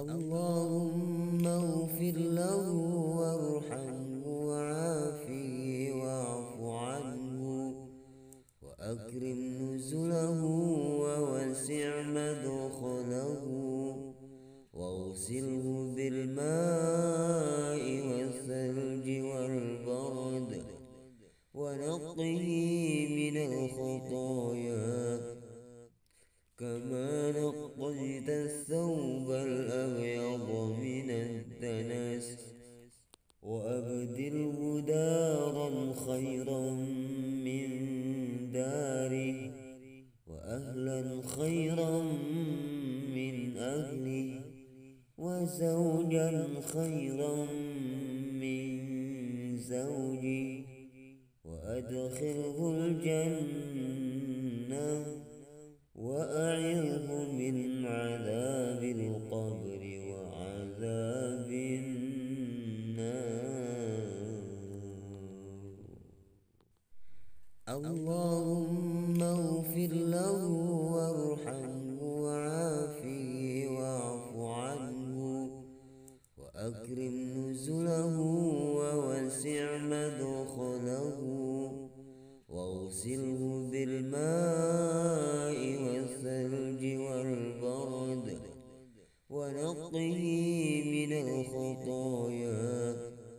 اللهم اغفر له وارحمه وعافه واعف عنه وأكرم نزله ووسع مدخله واغسله بالماء والثلج والبرد ونقه من الخطايا كما نقيت الثوب الأبيض من الدنس وأبدله دارا خيرا من داره وأهلا خيرا من أهله وزوجا خيرا من زوجه وأدخله الجنة وأعذه من عذاب القبر وعذاب النار. اللهم اغفر له وارحمه وعافه واعف عنه وأكرم نزله ووسع مدخله واغسله بالماء والثلج والبرد ونقه من الخطايا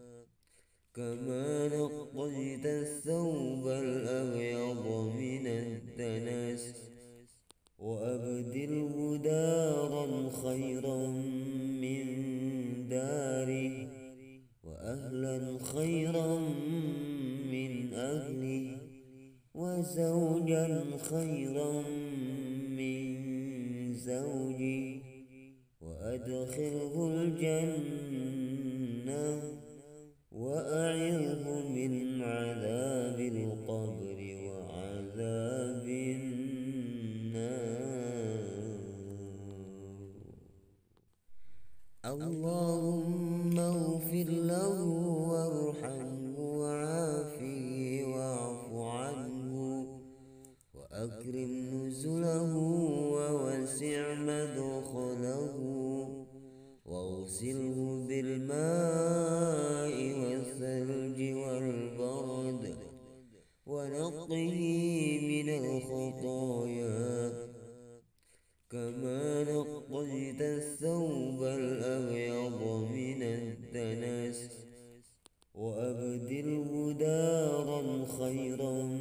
كما نقيت الثوب الأبيض من الدنس وأبدله دارا خيرا من داره وأهلا خيرا من أهله وزوجا خيرا من زوجه وأدخله الجنة وأعذه من عذاب القبر وعذاب النار. اللهم اغفر له وارحمه وعافه واعف عنه وأكرم نزله ووسع مدخله واغسله بالماء والثلج والبرد ونقه من الخطايا كما نقيت الثوب الأبيض من الدنس وأبدله دارا خيرا